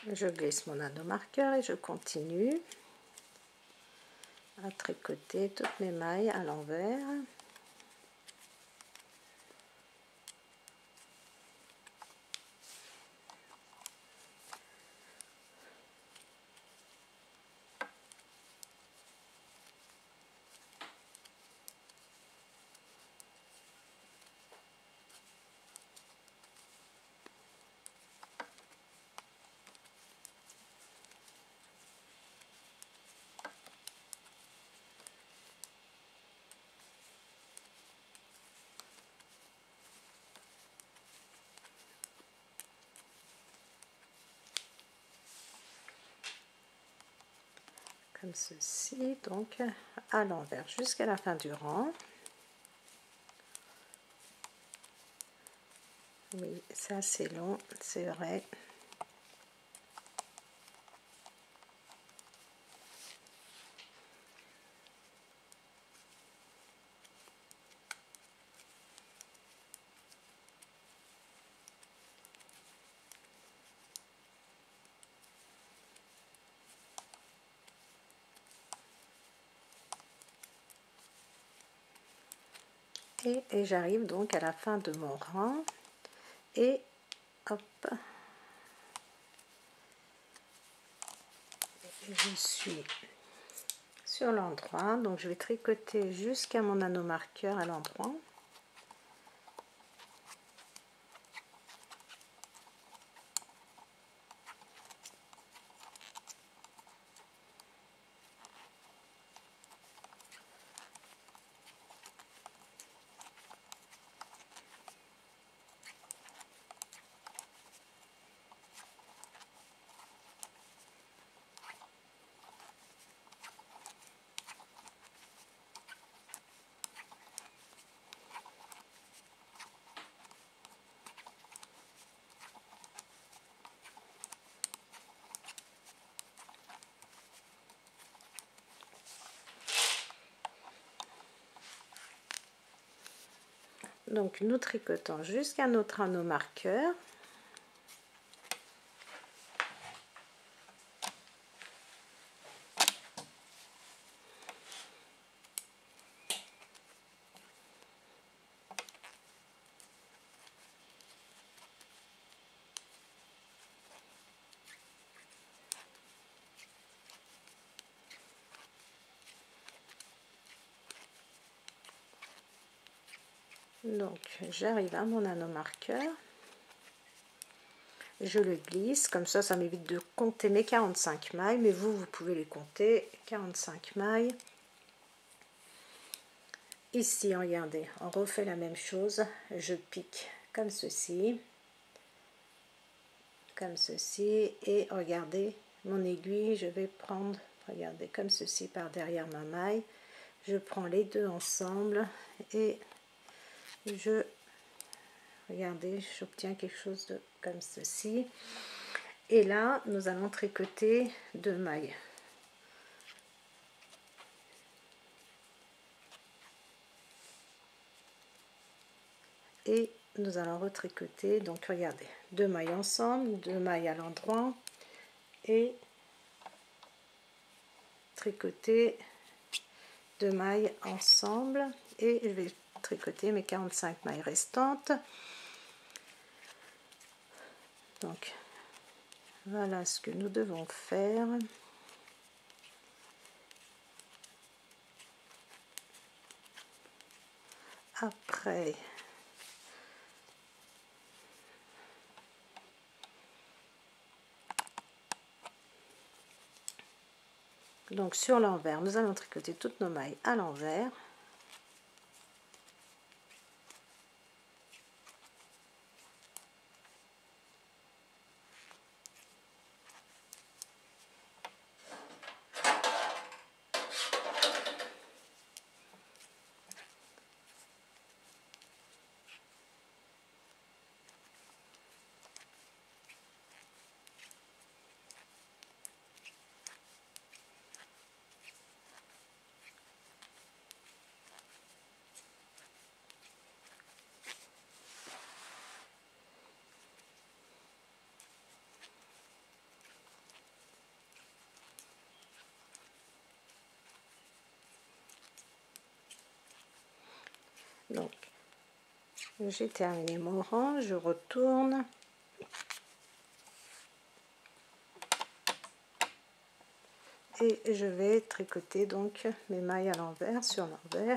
Je glisse mon anneau marqueur et je continue à tricoter toutes mes mailles à l'envers. Comme ceci, donc à l'envers jusqu'à la fin du rang. Oui, c'est assez long, c'est vrai. Et, et j'arrive donc à la fin de mon rang et hop, je suis sur l'endroit, donc je vais tricoter jusqu'à mon anneau marqueur à l'endroit. Donc nous tricotons jusqu'à notre anneau marqueur. Donc j'arrive à mon anneau marqueur, je le glisse, comme ça ça m'évite de compter mes quarante-cinq mailles, mais vous, vous pouvez les compter, quarante-cinq mailles. Ici, regardez, on refait la même chose, je pique comme ceci, comme ceci, et regardez mon aiguille, je vais prendre, regardez, comme ceci par derrière ma maille, je prends les deux ensemble et je, regardez, j'obtiens quelque chose de comme ceci. Et là, nous allons tricoter deux mailles. Et nous allons retricoter, donc regardez, deux mailles ensemble, deux mailles à l'endroit et tricoter deux mailles ensemble et je vais tricoter mes quarante-cinq mailles restantes. Donc voilà ce que nous devons faire. Après, donc sur l'envers, nous allons tricoter toutes nos mailles à l'envers. Donc j'ai terminé mon rang, je retourne et je vais tricoter donc mes mailles à l'envers sur l'envers.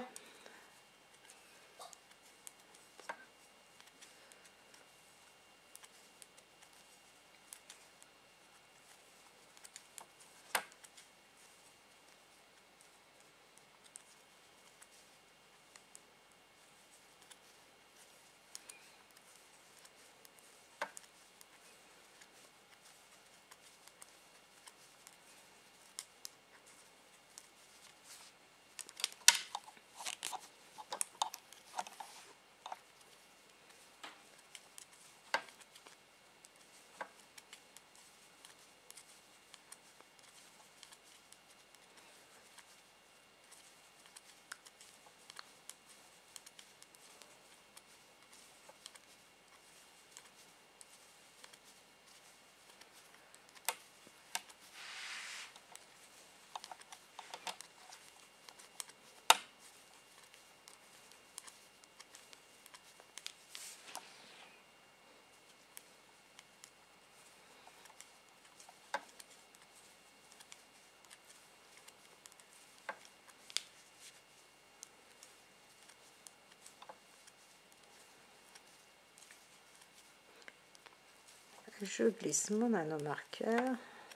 Je glisse mon anneau marqueur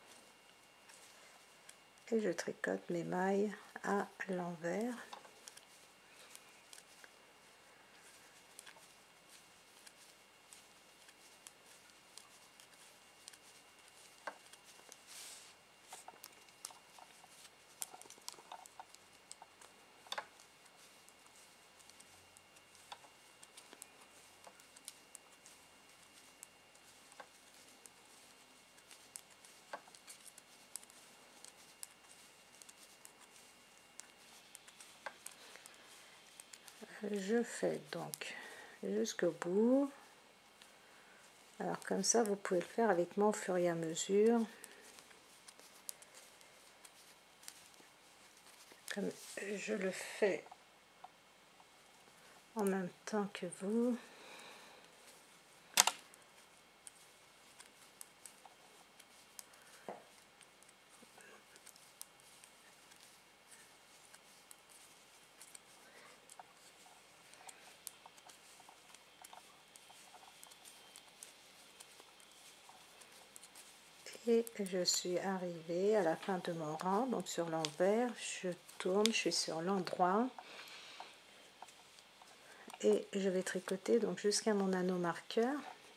et je tricote mes mailles à l'envers. Je fais donc jusqu'au bout. Alors comme ça vous pouvez le faire avec moi au fur et à mesure, comme je le fais en même temps que vous. Et je suis arrivée à la fin de mon rang, donc sur l'envers, je tourne, je suis sur l'endroit et je vais tricoter donc jusqu'à mon anneau marqueur.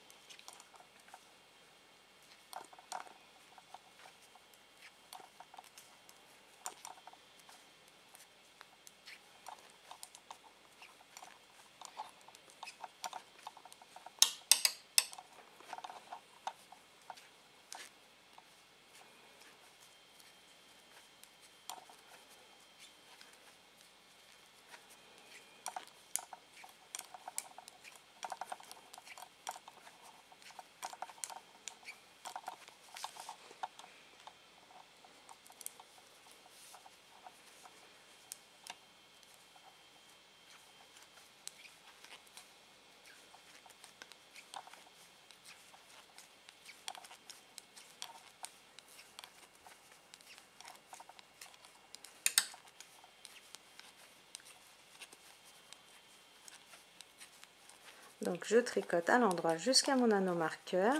Donc je tricote à l'endroit jusqu'à mon anneau marqueur.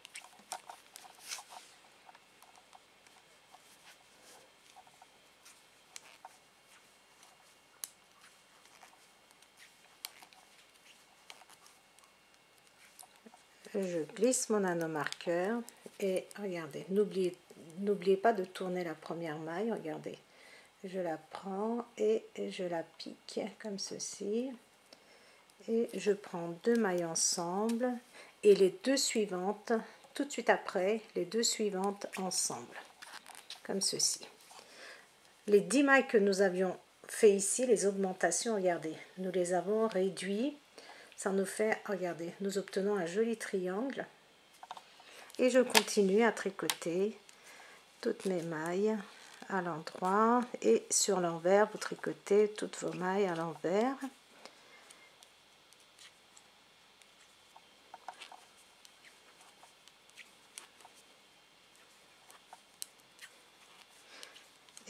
Je glisse mon anneau marqueur et regardez, n'oubliez n'oubliez pas de tourner la première maille, regardez. Je la prends et je la pique comme ceci. Et je prends deux mailles ensemble et les deux suivantes tout de suite après, les deux suivantes ensemble comme ceci. Les dix mailles que nous avions fait ici, les augmentations, regardez, nous les avons réduites, ça nous fait, regardez, nous obtenons un joli triangle et je continue à tricoter toutes mes mailles à l'endroit et sur l'envers vous tricotez toutes vos mailles à l'envers.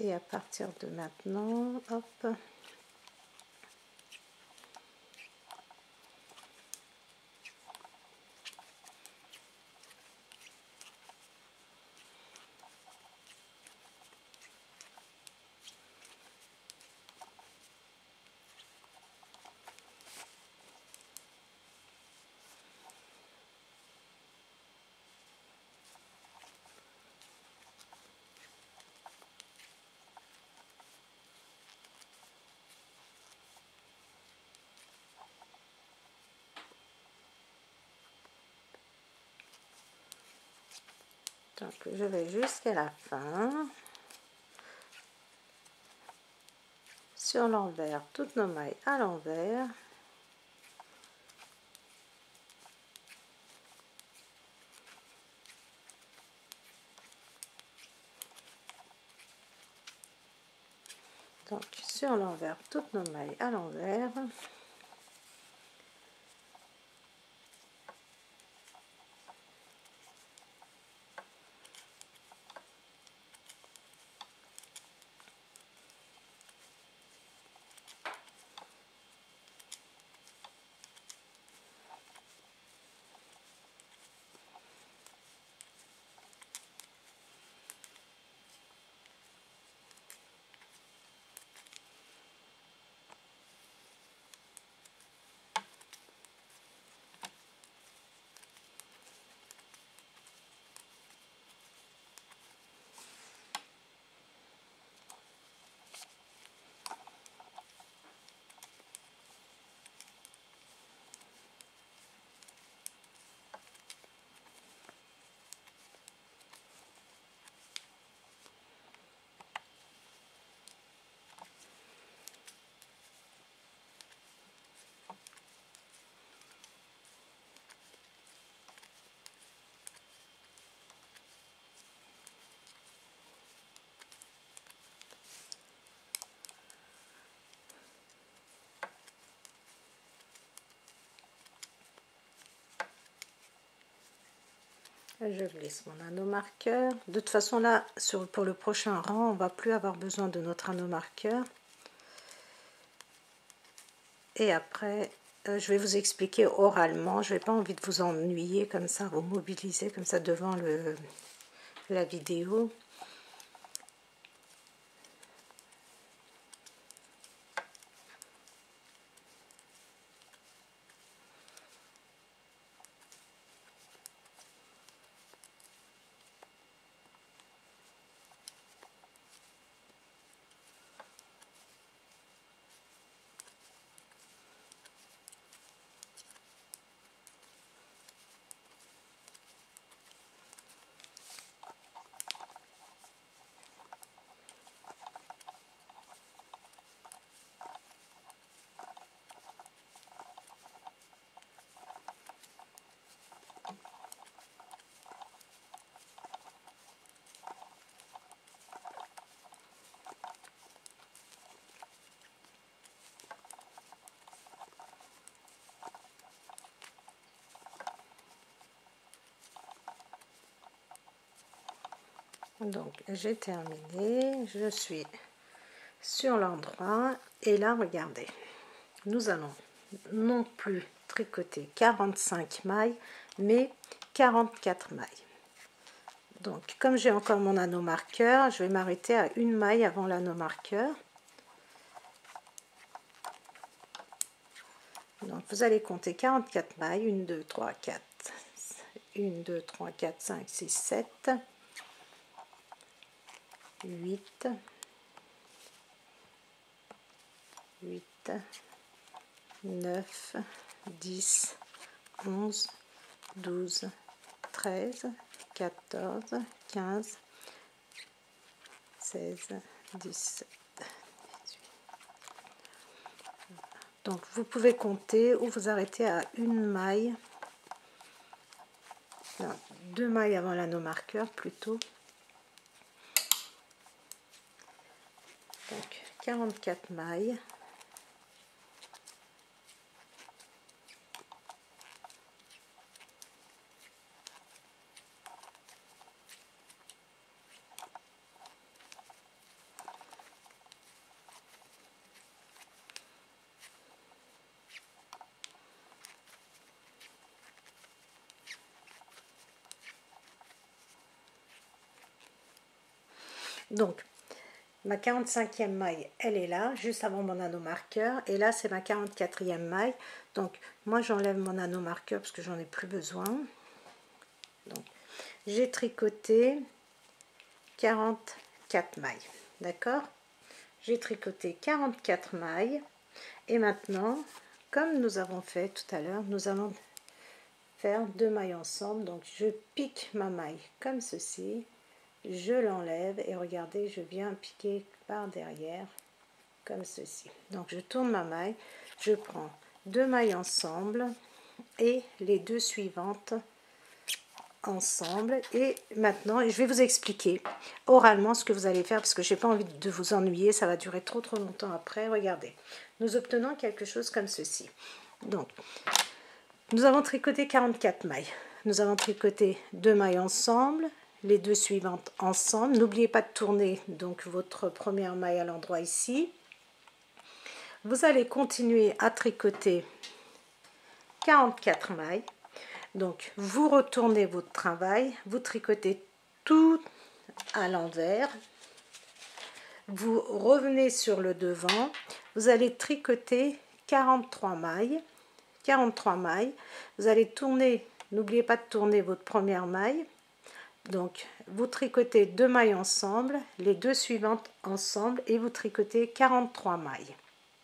Et à partir de maintenant, hop, donc je vais jusqu'à la fin. Sur l'envers, toutes nos mailles à l'envers. Donc sur l'envers, toutes nos mailles à l'envers. Je glisse mon anneau marqueur. De toute façon là, sur, pour le prochain rang, on va plus avoir besoin de notre anneau marqueur. Et après, euh, je vais vous expliquer oralement. Je n'ai pas envie de vous ennuyer comme ça, vous mobiliser comme ça devant le, la vidéo. Donc j'ai terminé, je suis sur l'endroit et là regardez, nous allons non plus tricoter quarante-cinq mailles mais quarante-quatre mailles. Donc comme j'ai encore mon anneau marqueur, je vais m'arrêter à une maille avant l'anneau marqueur. Donc vous allez compter quarante-quatre mailles, un, deux, trois, quatre, un, deux, trois, quatre, cinq, six, sept, huit, huit, neuf, dix, onze, douze, treize, quatorze, quinze, seize, dix-sept, dix-huit. Donc vous pouvez compter ou vous arrêter à une maille, non, deux mailles avant l'anneau marqueur plutôt. Donc quarante-quatre mailles. Donc ma quarante-cinquième maille, elle est là, juste avant mon anneau marqueur. Et là, c'est ma quarante-quatrième maille. Donc, moi, j'enlève mon anneau marqueur parce que j'en ai plus besoin. Donc, j'ai tricoté quarante-quatre mailles. D'accord? J'ai tricoté quarante-quatre mailles. Et maintenant, comme nous avons fait tout à l'heure, nous allons faire deux mailles ensemble. Donc, je pique ma maille comme ceci. Je l'enlève et regardez, je viens piquer par derrière comme ceci. Donc je tourne ma maille, je prends deux mailles ensemble et les deux suivantes ensemble. Et maintenant je vais vous expliquer oralement ce que vous allez faire parce que j'ai pas envie de vous ennuyer, ça va durer trop trop longtemps après. Regardez, nous obtenons quelque chose comme ceci. Donc nous avons tricoté quarante-quatre mailles, nous avons tricoté deux mailles ensemble, les deux suivantes ensemble. N'oubliez pas de tourner donc votre première maille à l'endroit ici. Vous allez continuer à tricoter quarante-quatre mailles. Donc vous retournez votre travail, vous tricotez tout à l'envers. Vous revenez sur le devant, vous allez tricoter quarante-trois mailles. quarante-trois mailles. Vous allez tourner, n'oubliez pas de tourner votre première maille. Donc, vous tricotez deux mailles ensemble, les deux suivantes ensemble et vous tricotez quarante-trois mailles.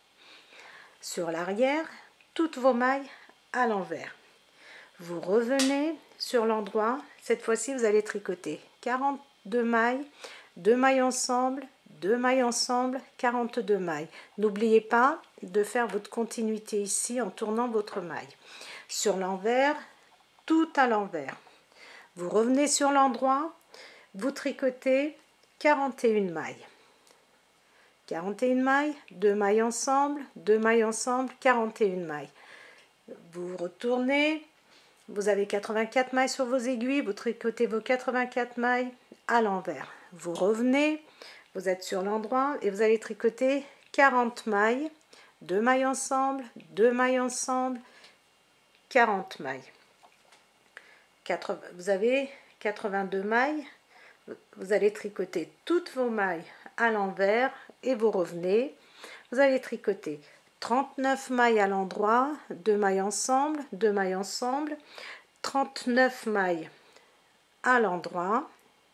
Sur l'arrière, toutes vos mailles à l'envers. Vous revenez sur l'endroit. Cette fois-ci, vous allez tricoter quarante-deux mailles, deux mailles ensemble, deux mailles ensemble, quarante-deux mailles. N'oubliez pas de faire votre continuité ici en tournant votre maille. Sur l'envers, tout à l'envers. Vous revenez sur l'endroit, vous tricotez quarante et une mailles. quarante et une mailles, deux mailles ensemble, deux mailles ensemble, quarante et une mailles. Vous retournez, vous avez quatre-vingt-quatre mailles sur vos aiguilles, vous tricotez vos quatre-vingt-quatre mailles à l'envers. Vous revenez, vous êtes sur l'endroit et vous allez tricoter quarante mailles, deux mailles ensemble, deux mailles ensemble, quarante mailles. Vous avez quatre-vingt-deux mailles, vous allez tricoter toutes vos mailles à l'envers et vous revenez. Vous allez tricoter trente-neuf mailles à l'endroit, deux mailles ensemble, deux mailles ensemble, trente-neuf mailles à l'endroit.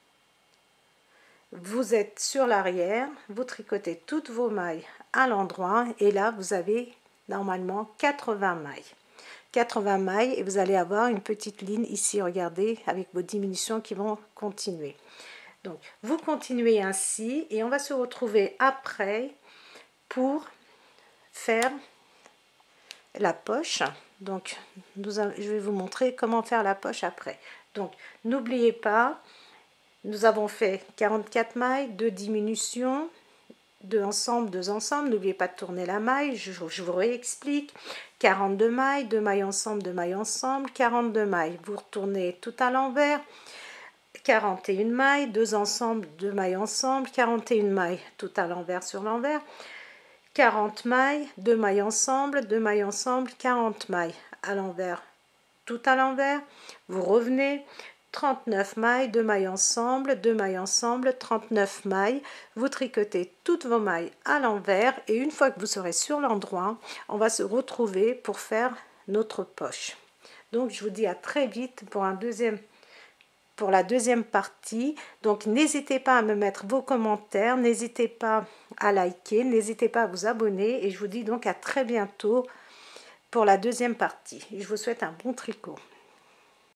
Vous êtes sur l'arrière, vous tricotez toutes vos mailles à l'endroit et là vous avez normalement quatre-vingts mailles. quatre-vingts mailles et vous allez avoir une petite ligne ici, regardez, avec vos diminutions qui vont continuer. Donc vous continuez ainsi et on va se retrouver après pour faire la poche. Donc nous, je vais vous montrer comment faire la poche après. Donc n'oubliez pas, nous avons fait quarante-quatre mailles, deux diminutions, deux ensemble, deux ensemble. N'oubliez pas de tourner la maille, je, je vous réexplique. quarante-deux mailles, deux mailles ensemble, deux mailles ensemble, quarante-deux mailles. Vous retournez tout à l'envers. quarante et une mailles, deux ensemble, deux mailles ensemble, quarante et une mailles tout à l'envers sur l'envers. quarante mailles, deux mailles ensemble, deux mailles ensemble, quarante mailles à l'envers, tout à l'envers. Vous revenez, trente-neuf mailles, deux mailles ensemble, deux mailles ensemble, trente-neuf mailles. Vous tricotez toutes vos mailles à l'envers et une fois que vous serez sur l'endroit, on va se retrouver pour faire notre poche. Donc je vous dis à très vite pour un deuxième pour la deuxième partie. Donc n'hésitez pas à me mettre vos commentaires, n'hésitez pas à liker, n'hésitez pas à vous abonner et je vous dis donc à très bientôt pour la deuxième partie. Je vous souhaite un bon tricot.